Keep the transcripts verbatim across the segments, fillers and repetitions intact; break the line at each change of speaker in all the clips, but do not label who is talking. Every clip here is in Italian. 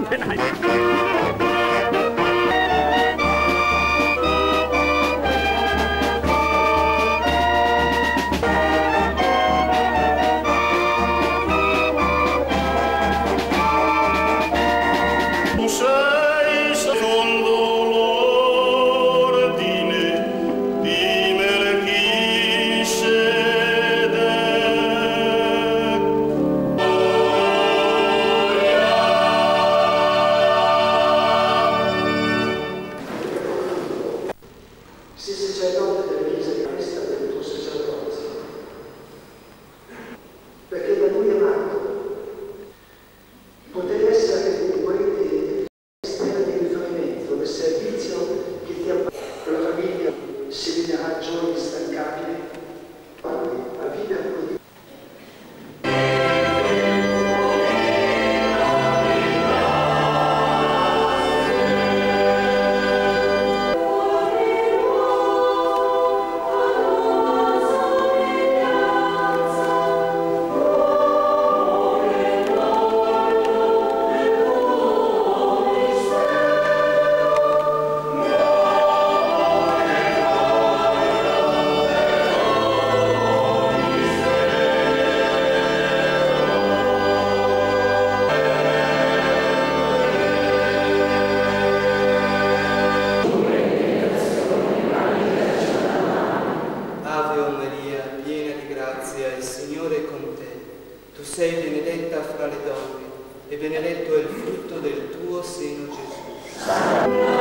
Sei sacerdote della Chiesa di Cristo per il tuo sacerdozio, perché da lui amato potevi essere contribuente esterna di riferimento del servizio che ti ha per la famiglia, seminerà giorni instancabili, a vivere con Dio.
Il Signore è con te. Tu sei benedetta fra le donne e benedetto è il frutto del tuo seno, Gesù.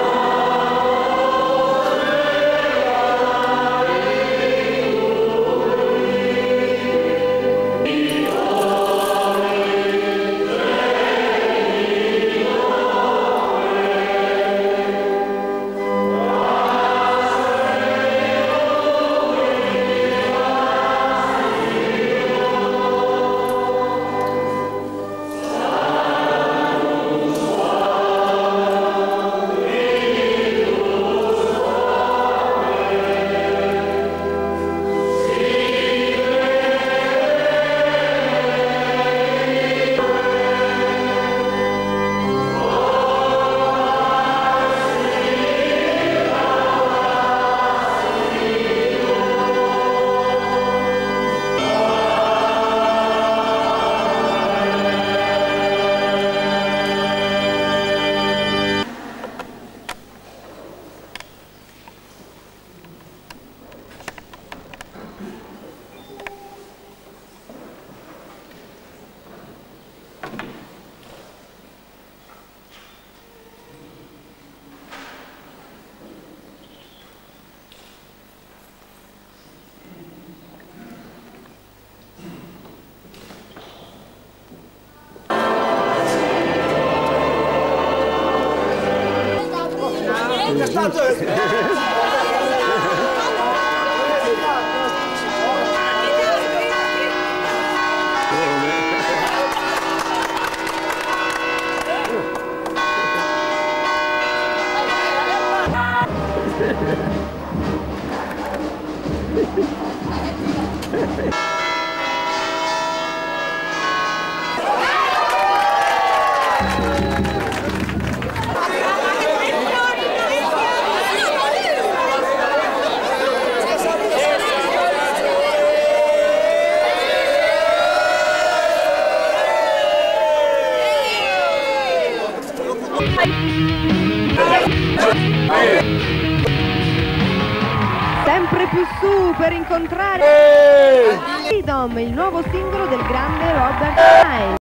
Sempre più su per incontrare Freedom, il nuovo singolo del grande Robert Miles.